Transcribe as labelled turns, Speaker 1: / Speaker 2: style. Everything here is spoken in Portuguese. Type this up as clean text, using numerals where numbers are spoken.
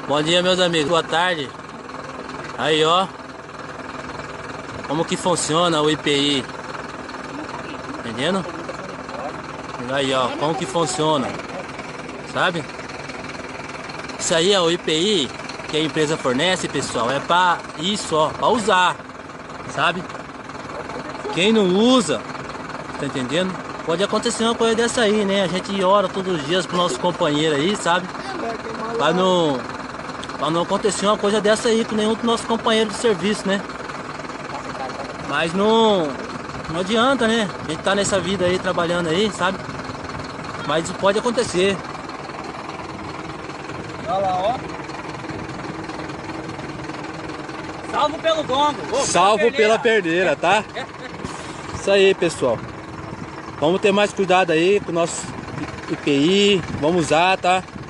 Speaker 1: Bom dia, meus amigos, boa tarde. Aí, ó, como que funciona o IPI, entendendo? Aí, ó, como que funciona, sabe? Isso aí é o IPI que a empresa fornece, pessoal, é pra isso, ó, pra usar, sabe? Quem não usa, tá entendendo? Pode acontecer uma coisa dessa aí, né? A gente ora todos os dias pro nosso companheiro aí, sabe? Pra não acontecer uma coisa dessa aí com nenhum dos nossos companheiros de serviço, né? Mas não adianta, né? A gente tá nessa vida aí, trabalhando aí, sabe? Mas isso pode acontecer.
Speaker 2: Olha lá, ó. Salvo pelo gongo.
Speaker 1: Salvo pela perdeira, tá? Isso aí, pessoal. Vamos ter mais cuidado aí com o nosso IPI. Vamos usar, tá?